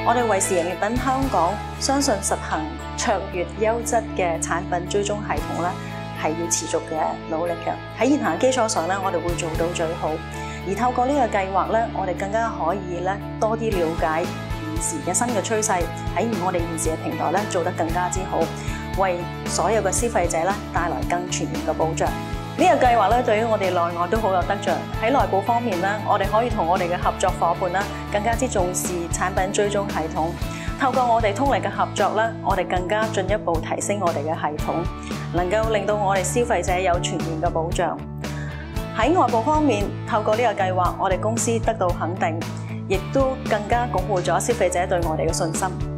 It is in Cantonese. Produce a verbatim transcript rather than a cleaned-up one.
我哋維時營業品香港相信實行卓越優質嘅產品追蹤系統咧，係要持續嘅努力嘅。喺現行基礎上咧，我哋會做到最好。而透過呢個計劃咧，我哋更加可以咧多啲了解現時嘅新嘅趨勢，喺我哋現時嘅平台咧做得更加之好，為所有嘅消費者咧帶來更全面嘅保障。呢個計劃咧，對於我哋內外都好有得着。喺內部方面咧，我哋可以同我哋嘅合作伙伴啦，更加之重視產品追蹤系統。透過我哋通力嘅合作咧，我哋更加進一步提升我哋嘅系統，能夠令到我哋消費者有全面嘅保障。喺外部方面，透過呢個計劃，我哋公司得到肯定，亦都更加鞏固咗消費者對我哋嘅信心。